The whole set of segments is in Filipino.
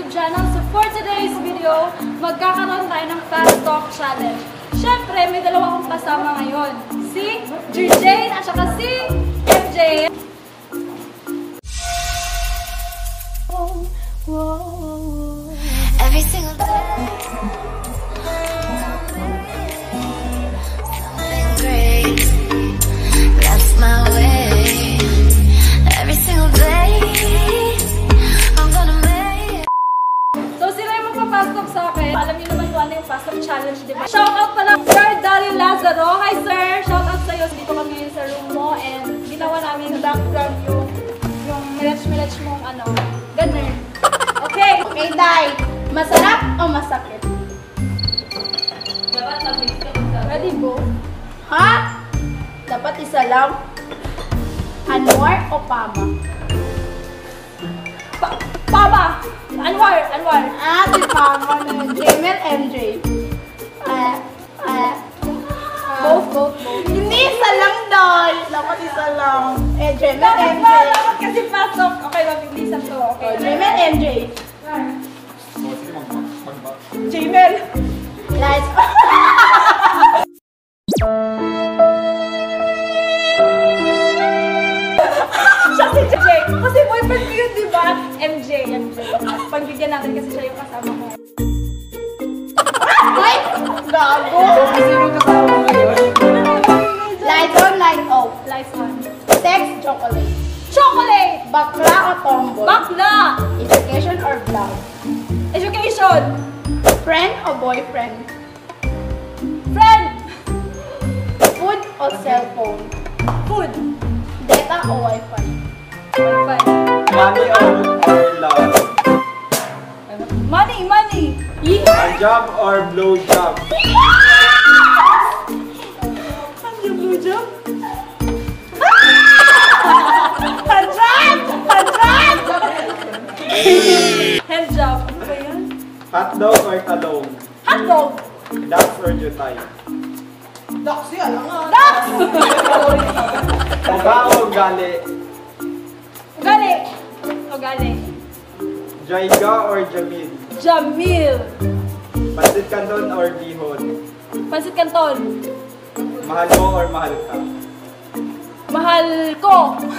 YouTube channel. So for today's video, magkakaroon tayo ng Fast Talk Challenge. Siyempre, may dalawa akong kasama ngayon. Si Jane at saka si MJ. Every single day. Alam niyo naman kung ano yung Fast Talk Challenge, di ba? Shoutout pala Sir Daryl Lazaro. Hi sir! Shoutout sa'yo. Dito kami ngayon sa room mo and ginawa namin yung background yung mirach-mirach mong ano, ganun. Okay! Okay, Day! Masarap o masakit? Dapat mabilis ka magsabi. Ready, go? Ha? Dapat isa lang? Anwar o Pama? Pama! Anwar! Ah, si Pama na. Jamel, MJ. Both. Hindi, isa lang daw. Dapat isa lang. Jamel, MJ. Dapat kasi pasok. Okay, mabilisan to. Okay. Jamel, MJ. Jamel. Lights. Siya si Jake. Kasi boyfriend ko yun, di ba? MJ. Pagbigyan natin kasi siya yung kasama ko. Ay! Gago! Sino kasama mo ngayon? Lights on, lights off. Lights on. Text, chocolate. Chocolate! Bakla o tomboy? Bakla! Education or vlog? Education! Friend o boyfriend? Friend! Food o cellphone? Food. Data o wifi? Wifi. Money or love? Money! A job or blow job? Ano yung blue job? Hand job. Ano ba yan? Hotdog or talong? Hotdog. Ducks or jutay? Ducks yan. Ducks! Uga o gali? Ugali. Jaiga or Jamil? Jamil. Pansit Canton or bihon? Pansit Canton. Mahal mo or mahal ka? Mahal ko.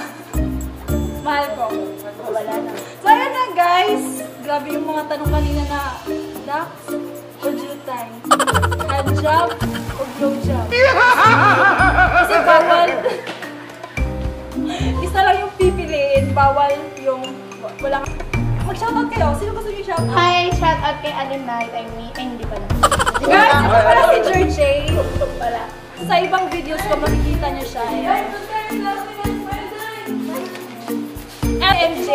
Wala na. So ayan na guys. Grabe yung mga tanong kanina na ducks o jutay? Hand job o blow job? Kasi bawal. Isa lang yung pipiliin. Bawal yung walang... Mag-shoutout kayo. Sino gusto niyo shoutout? Hi! Shoutout kay Alim Night. Hindi pala. Guys, ito pala si Georgie. Wala. Sa ibang videos ko, makikita niyo siya. MJ.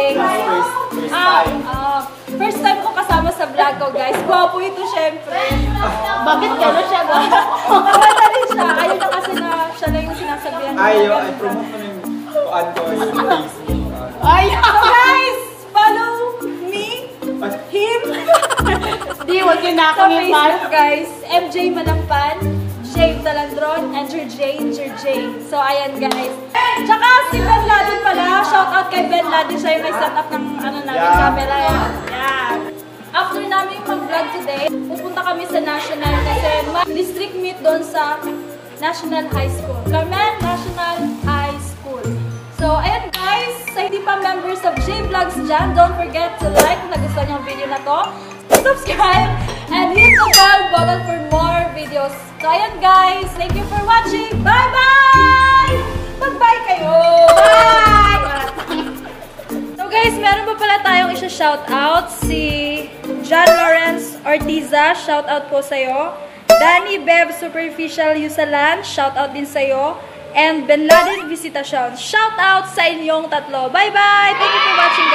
First time ko kasama sa vlog ko, guys. Gwapo ito, syempre. Bakit gano'n siya? Maganda rin siya. Ayaw na kasi na siya na yung sinasabihan. Ay, promote mo na yung kuan ko yung Facebook. Ay! So guys, follow me, him. Di, huwag yun na ako Sa yung Facebook, guys. MJ Manampan, Jade Talandron, and Jane. So, ayan, guys. Tsaka si Ben Laden pala. Shoutout kay Ben Laden. Siya yung may setup ng ano namin, camera. Yan. After namin mag-vlog today, pupunta kami sa National kasi district meet doon sa National High School. Carmen National High School. So, ayan guys, sa hindi pa members of J-Vlogs dyan, don't forget to like kung nagustuhan niyo ang video na to. Subscribe and hit the bell button for more videos. So, ayan guys, thank you for watching. Bye-bye! Mag-bye kayo! Bye! So guys, meron pa pala tayong isa-shoutout. Si John Lawrence Ortiza, shoutout po sa'yo. Danny Bev Superficial Yusalan, shoutout din sa'yo. And Ben Laden Visitacion, shoutout sa inyong tatlo. Bye-bye! Thank you for watching